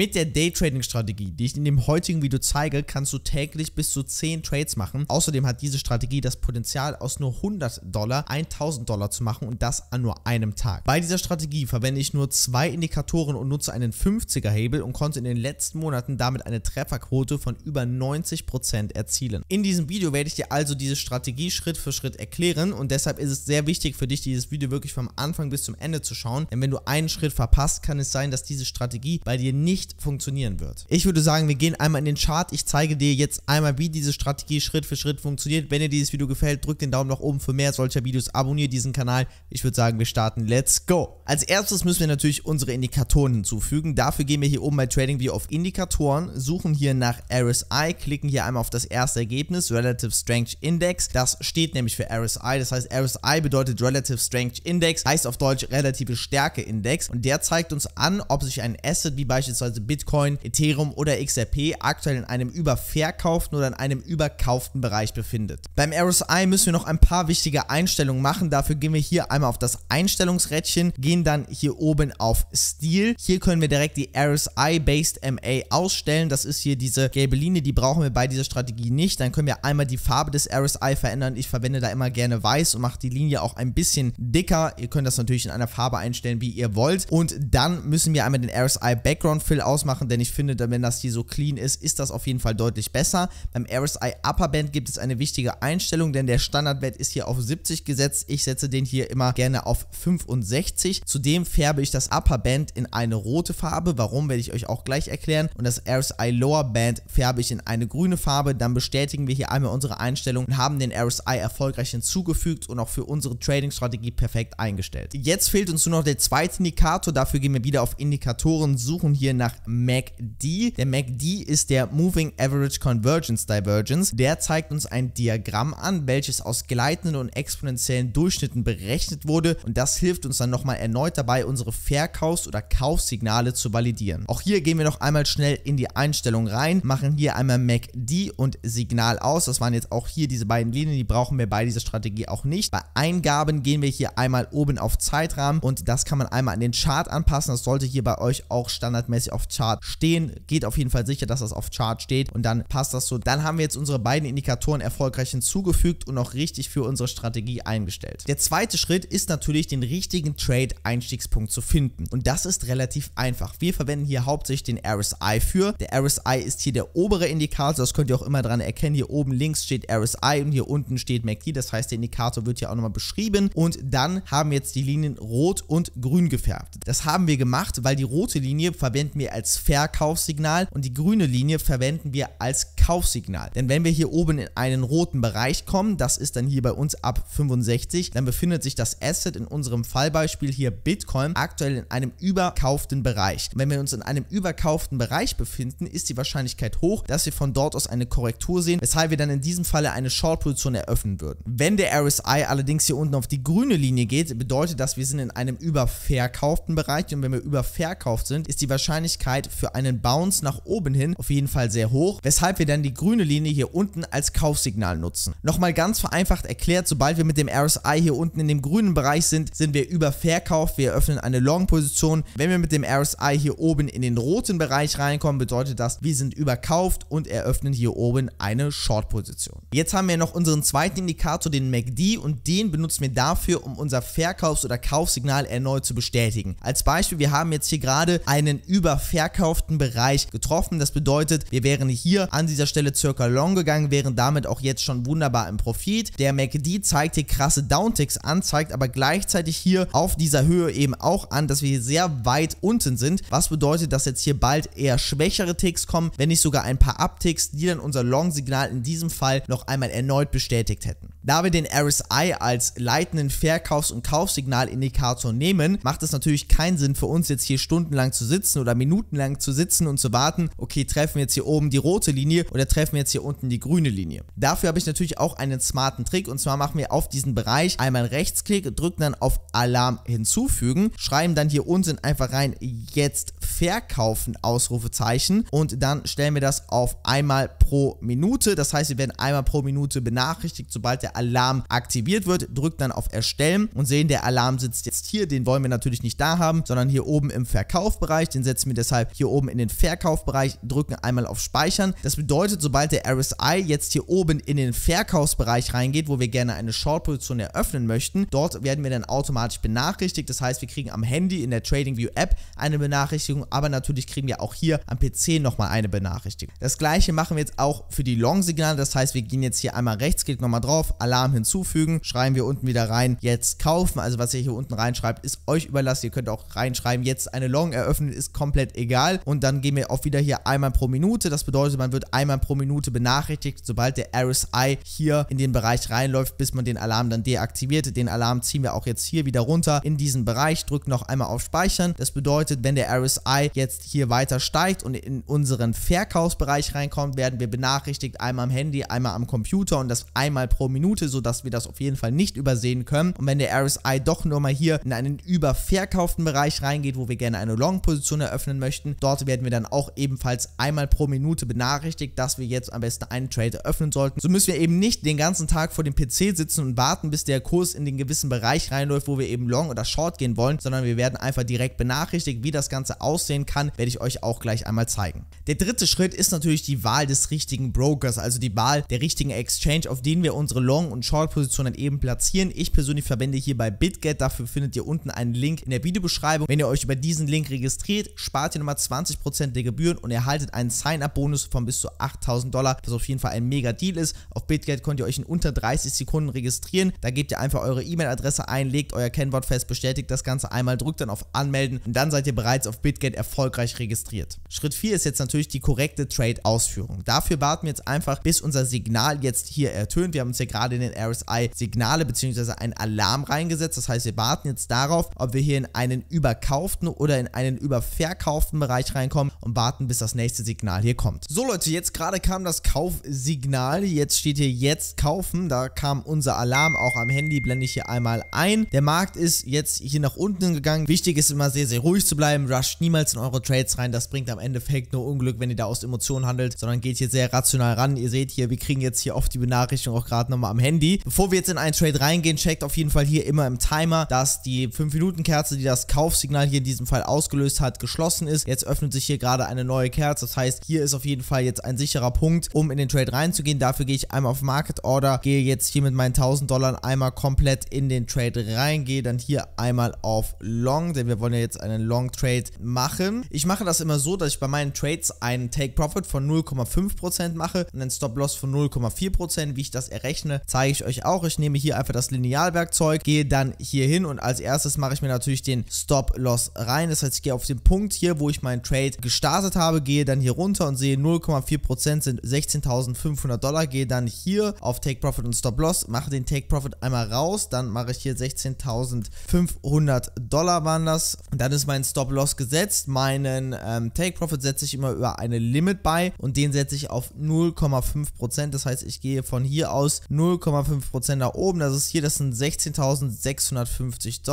Mit der Daytrading-Strategie, die ich in dem heutigen Video zeige, kannst du täglich bis zu 10 Trades machen. Außerdem hat diese Strategie das Potenzial, aus nur $100 $1000 zu machen und das an nur einem Tag. Bei dieser Strategie verwende ich nur 2 Indikatoren und nutze einen 50er Hebel und konnte in den letzten Monaten damit eine Trefferquote von über 90% erzielen. In diesem Video werde ich dir also diese Strategie Schritt für Schritt erklären und deshalb ist es sehr wichtig für dich, dieses Video wirklich vom Anfang bis zum Ende zu schauen, denn wenn du einen Schritt verpasst, kann es sein, dass diese Strategie bei dir nicht funktionieren wird. Ich würde sagen, wir gehen einmal in den Chart. Ich zeige dir jetzt einmal, wie diese Strategie Schritt für Schritt funktioniert. Wenn dir dieses Video gefällt, drück den Daumen nach oben für mehr solcher Videos, abonniere diesen Kanal. Ich würde sagen, wir starten. Let's go! Als erstes müssen wir natürlich unsere Indikatoren hinzufügen. Dafür gehen wir hier oben bei TradingView auf Indikatoren, suchen hier nach RSI, klicken hier einmal auf das erste Ergebnis, Relative Strength Index. Das steht nämlich für RSI. Das heißt, RSI bedeutet Relative Strength Index, heißt auf Deutsch relative Stärke Index und der zeigt uns an, ob sich ein Asset wie beispielsweise Bitcoin, Ethereum oder XRP aktuell in einem überverkauften oder in einem überkauften Bereich befindet. Beim RSI müssen wir noch ein paar wichtige Einstellungen machen. Dafür gehen wir hier einmal auf das Einstellungsrädchen, gehen dann hier oben auf Stil. Hier können wir direkt die RSI-Based MA ausstellen. Das ist hier diese gelbe Linie, die brauchen wir bei dieser Strategie nicht. Dann können wir einmal die Farbe des RSI verändern. Ich verwende da immer gerne weiß und mache die Linie auch ein bisschen dicker. Ihr könnt das natürlich in einer Farbe einstellen, wie ihr wollt. Und dann müssen wir einmal den RSI Background Fill ausmachen, denn ich finde, wenn das hier so clean ist, ist das auf jeden Fall deutlich besser. Beim RSI Upper Band gibt es eine wichtige Einstellung, denn der Standardwert ist hier auf 70 gesetzt. Ich setze den hier immer gerne auf 65. Zudem färbe ich das Upper Band in eine rote Farbe. Warum, werde ich euch auch gleich erklären. Und das RSI Lower Band färbe ich in eine grüne Farbe. Dann bestätigen wir hier einmal unsere Einstellung und haben den RSI erfolgreich hinzugefügt und auch für unsere Trading-Strategie perfekt eingestellt. Jetzt fehlt uns nur noch der zweite Indikator. Dafür gehen wir wieder auf Indikatoren, suchen hier nach MACD. Der MACD ist der Moving Average Convergence Divergence. Der zeigt uns ein Diagramm an, welches aus gleitenden und exponentiellen Durchschnitten berechnet wurde und das hilft uns dann nochmal erneut dabei, unsere Verkaufs- oder Kaufsignale zu validieren. Auch hier gehen wir noch einmal schnell in die Einstellung rein, machen hier einmal MACD und Signal aus. Das waren jetzt auch hier diese beiden Linien, die brauchen wir bei dieser Strategie auch nicht. Bei Eingaben gehen wir hier einmal oben auf Zeitrahmen und das kann man einmal an den Chart anpassen. Das sollte hier bei euch auch standardmäßig auf Chart stehen. Geht auf jeden Fall sicher, dass das auf Chart steht und dann passt das so. Dann haben wir jetzt unsere beiden Indikatoren erfolgreich hinzugefügt und auch richtig für unsere Strategie eingestellt. Der zweite Schritt ist natürlich, den richtigen Trade-Einstiegspunkt zu finden und das ist relativ einfach. Wir verwenden hier hauptsächlich den RSI für. Der RSI ist hier der obere Indikator, das könnt ihr auch immer dran erkennen. Hier oben links steht RSI und hier unten steht MACD, das heißt, der Indikator wird hier auch nochmal beschrieben und dann haben wir jetzt die Linien rot und grün gefärbt. Das haben wir gemacht, weil die rote Linie verwenden wir als Verkaufssignal und die grüne Linie verwenden wir als Kaufsignal. Denn wenn wir hier oben in einen roten Bereich kommen, das ist dann hier bei uns ab 65, dann befindet sich das Asset, in unserem Fallbeispiel hier Bitcoin, aktuell in einem überkauften Bereich. Und wenn wir uns in einem überkauften Bereich befinden, ist die Wahrscheinlichkeit hoch, dass wir von dort aus eine Korrektur sehen, weshalb wir dann in diesem Falle eine Short-Position eröffnen würden. Wenn der RSI allerdings hier unten auf die grüne Linie geht, bedeutet das, wir sind in einem überverkauften Bereich und wenn wir überverkauft sind, ist die Wahrscheinlichkeit für einen Bounce nach oben hin auf jeden Fall sehr hoch, weshalb wir dann die grüne Linie hier unten als Kaufsignal nutzen. Nochmal ganz vereinfacht erklärt, sobald wir mit dem RSI hier unten in dem grünen Bereich sind, sind wir überverkauft, wir eröffnen eine Long-Position. Wenn wir mit dem RSI hier oben in den roten Bereich reinkommen, bedeutet das, wir sind überkauft und eröffnen hier oben eine Short-Position. Jetzt haben wir noch unseren zweiten Indikator, den MACD und den benutzen wir dafür, um unser Verkaufs- oder Kaufsignal erneut zu bestätigen. Als Beispiel, wir haben jetzt hier gerade einen überverkauften Bereich getroffen. Das bedeutet, wir wären hier an dieser Stelle circa long gegangen, wären damit auch jetzt schon wunderbar im Profit. Der MACD zeigt hier krasse Downticks an, zeigt aber gleichzeitig hier auf dieser Höhe eben auch an, dass wir hier sehr weit unten sind, was bedeutet, dass jetzt hier bald eher schwächere Ticks kommen, wenn nicht sogar ein paar Upticks, die dann unser Long-Signal in diesem Fall noch einmal erneut bestätigt hätten. Da wir den RSI als leitenden Verkaufs- und Kaufsignalindikator nehmen, macht es natürlich keinen Sinn für uns jetzt hier stundenlang zu sitzen oder minutenlang zu sitzen und zu warten, okay, treffen wir jetzt hier oben die rote Linie oder treffen wir jetzt hier unten die grüne Linie. Dafür habe ich natürlich auch einen smarten Trick und zwar machen wir auf diesen Bereich einmal Rechtsklick, drücken dann auf Alarm hinzufügen, schreiben dann hier unten einfach rein, jetzt verkaufen, Ausrufezeichen, und dann stellen wir das auf einmal pro Minute. Das heißt, wir werden einmal pro Minute benachrichtigt, sobald der Alarm aktiviert wird, drückt dann auf Erstellen und sehen, der Alarm sitzt jetzt hier, den wollen wir natürlich nicht da haben, sondern hier oben im Verkaufbereich, den setzen wir deshalb hier oben in den Verkaufbereich, drücken einmal auf Speichern. Das bedeutet, sobald der RSI jetzt hier oben in den Verkaufsbereich reingeht, wo wir gerne eine Short-Position eröffnen möchten, dort werden wir dann automatisch benachrichtigt. Das heißt, wir kriegen am Handy in der TradingView App eine Benachrichtigung, aber natürlich kriegen wir auch hier am PC nochmal eine Benachrichtigung. Das gleiche machen wir jetzt auch für die Long-Signale. Das heißt, wir gehen jetzt hier einmal rechtsklick nochmal drauf, Alarm hinzufügen, schreiben wir unten wieder rein, jetzt kaufen. Also was ihr hier unten reinschreibt, ist euch überlassen. Ihr könnt auch reinschreiben, jetzt eine Long eröffnen, ist komplett egal. Und dann gehen wir auch wieder hier einmal pro Minute. Das bedeutet, man wird einmal pro Minute benachrichtigt, sobald der RSI hier in den Bereich reinläuft, bis man den Alarm dann deaktiviert. Den Alarm ziehen wir auch jetzt hier wieder runter in diesen Bereich, drücken noch einmal auf Speichern. Das bedeutet, wenn der RSI jetzt hier weiter steigt und in unseren Verkaufsbereich reinkommt, werden wir benachrichtigt, einmal am Handy, einmal am Computer, und das einmal pro Minute, sodass wir das auf jeden Fall nicht übersehen können. Und wenn der RSI doch nur mal hier in einen überverkauften Bereich reingeht, wo wir gerne eine Long-Position eröffnen möchten, dort werden wir dann auch ebenfalls einmal pro Minute benachrichtigt, dass wir jetzt am besten einen Trade eröffnen sollten. So müssen wir eben nicht den ganzen Tag vor dem PC sitzen und warten, bis der Kurs in den gewissen Bereich reinläuft, wo wir eben Long oder Short gehen wollen, sondern wir werden einfach direkt benachrichtigt. Wie das Ganze aussehen kann, werde ich euch auch gleich einmal zeigen. Der dritte Schritt ist natürlich die Wahl des richtigen Brokers, also die Wahl der richtigen Exchange, auf denen wir unsere Long- und Short-Positionen eben platzieren. Ich persönlich verwende hier bei Bitget, dafür findet ihr unten einen Link in der Videobeschreibung. Wenn ihr euch über diesen Link registriert, spart ihr nochmal 20% der Gebühren und erhaltet einen Sign-up-Bonus von bis zu $8.000, was auf jeden Fall ein mega Deal ist. Auf Bitget könnt ihr euch in unter 30 Sekunden registrieren. Da gebt ihr einfach eure E-Mail-Adresse ein, legt euer Kennwort fest, bestätigt das Ganze einmal, drückt dann auf Anmelden und dann seid ihr bereits auf Bitget erfolgreich registriert. Schritt 4 ist jetzt natürlich die korrekte Trade-Ausführung. Dafür warten wir jetzt einfach, bis unser Signal jetzt hier ertönt. Wir haben uns ja gerade in den RSI Signale bzw. einen Alarm reingesetzt. Das heißt, wir warten jetzt darauf, ob wir hier in einen überkauften oder in einen überverkauften Bereich reinkommen und warten, bis das nächste Signal hier kommt. So Leute, jetzt gerade kam das Kaufsignal. Jetzt steht hier jetzt kaufen. Da kam unser Alarm auch am Handy, blende ich hier einmal ein. Der Markt ist jetzt hier nach unten gegangen. Wichtig ist immer sehr, sehr ruhig zu bleiben. Rusht niemals in eure Trades rein. Das bringt am Endeffekt nur Unglück, wenn ihr da aus Emotionen handelt, sondern geht hier sehr rational ran. Ihr seht hier, wir kriegen jetzt hier oft die Benachrichtigung auch gerade nochmal am Handy. Bevor wir jetzt in einen Trade reingehen, checkt auf jeden Fall hier immer im Timer, dass die 5-Minuten-Kerze, die das Kaufsignal hier in diesem Fall ausgelöst hat, geschlossen ist. Jetzt öffnet sich hier gerade eine neue Kerze. Das heißt, hier ist auf jeden Fall jetzt ein sicherer Punkt, um in den Trade reinzugehen. Dafür gehe ich einmal auf Market Order, gehe jetzt hier mit meinen $1000 einmal komplett in den Trade rein, gehe dann hier einmal auf Long, denn wir wollen ja jetzt einen Long Trade machen. Ich mache das immer so, dass ich bei meinen Trades einen Take Profit von 0,5% mache und einen Stop Loss von 0,4%. Wie ich das errechne, zeige ich euch auch. Ich nehme hier einfach das Linealwerkzeug, gehe dann hier hin und als erstes mache ich mir natürlich den Stop Loss rein. Das heißt, ich gehe auf den Punkt hier, wo ich meinen Trade gestartet habe, gehe dann hier runter und sehe 0,4% sind $16.500, gehe dann hier auf Take Profit und Stop Loss, mache den Take Profit einmal raus, dann mache ich hier $16.500 waren das. Und dann ist mein Stop Loss gesetzt. Meinen Take Profit setze ich immer über eine Limit bei und den setze ich auf 0,5%. Das heißt, ich gehe von hier aus 0,5% nach oben. Das ist hier, das sind $16.650.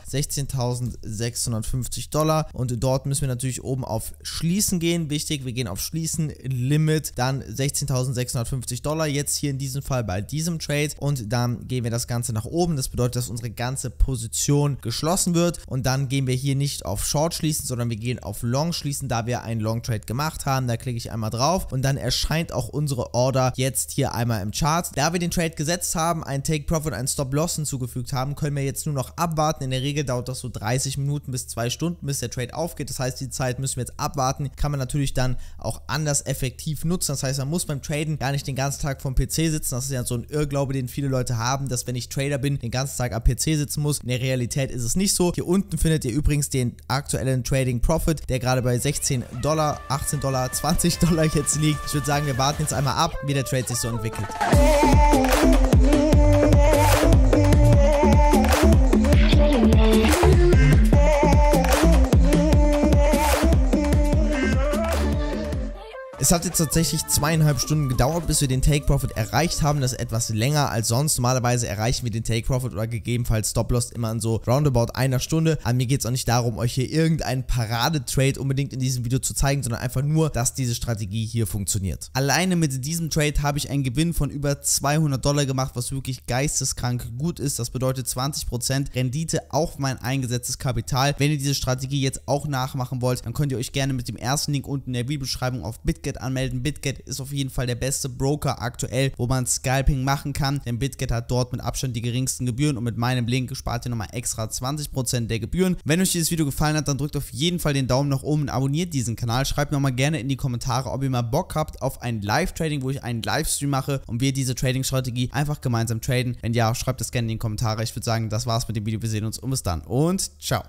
$16.650 und dort müssen wir natürlich oben auf Schließen gehen. Wichtig, wir gehen auf Schließen, Limit, dann $16.650. Jetzt hier in diesem Fall bei diesem Trade und dann gehen wir das Ganze nach oben. Das bedeutet, dass unsere ganze Position geschlossen wird und dann gehen wir hier nicht auf Short schließen, sondern wir gehen auf Long schließen, da wir einen Long Trade gemacht haben. Da klicke ich einmal drauf und dann erscheint auch unsere Order jetzt hier einmal im Chart. Da wir den Trade gesetzt haben, einen Take Profit, einen Stop Loss hinzugefügt haben, können wir jetzt nur noch abwarten. In der Regel dauert das so 30 Minuten bis 2 Stunden, bis der Trade aufgeht. Das heißt, die Zeit müssen wir jetzt abwarten. Kann man natürlich dann auch anders effektiv nutzen. Das heißt, man muss beim Traden gar nicht den ganzen Tag vom PC sitzen. Das ist ja so ein Irrglaube, den viele Leute haben, dass wenn ich Trader bin, den ganzen Tag am PC sitzen muss. In der Realität ist es nicht so. Hier unten findet ihr übrigens den aktuellen Trading Profit, der gerade bei $16, $18, $20 jetzt liegt. Ich würde sagen, wir warten jetzt einmal ab, wie der Trade sich so entwickelt. Es hat jetzt tatsächlich 2,5 Stunden gedauert, bis wir den Take Profit erreicht haben. Das ist etwas länger als sonst. Normalerweise erreichen wir den Take Profit oder gegebenenfalls Stop Loss immer in so roundabout einer Stunde. Aber mir geht es auch nicht darum, euch hier irgendeinen Paradetrade unbedingt in diesem Video zu zeigen, sondern einfach nur, dass diese Strategie hier funktioniert. Alleine mit diesem Trade habe ich einen Gewinn von über $200 gemacht, was wirklich geisteskrank gut ist. Das bedeutet 20% Rendite auf mein eingesetztes Kapital. Wenn ihr diese Strategie jetzt auch nachmachen wollt, dann könnt ihr euch gerne mit dem ersten Link unten in der Videobeschreibung auf BitGet anmelden. BitGet ist auf jeden Fall der beste Broker aktuell, wo man Scalping machen kann, denn BitGet hat dort mit Abstand die geringsten Gebühren und mit meinem Link spart ihr nochmal extra 20% der Gebühren. Wenn euch dieses Video gefallen hat, dann drückt auf jeden Fall den Daumen nach oben und abonniert diesen Kanal. Schreibt nochmal gerne in die Kommentare, ob ihr mal Bock habt auf ein Live-Trading, wo ich einen Livestream mache und wir diese Trading-Strategie einfach gemeinsam traden. Wenn ja, schreibt das gerne in die Kommentare. Ich würde sagen, das war's mit dem Video. Wir sehen uns und bis dann und ciao.